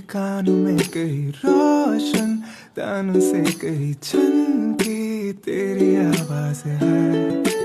कानों में कहीं रोशन, तानों से कहीं छन की तेरी आवाज है।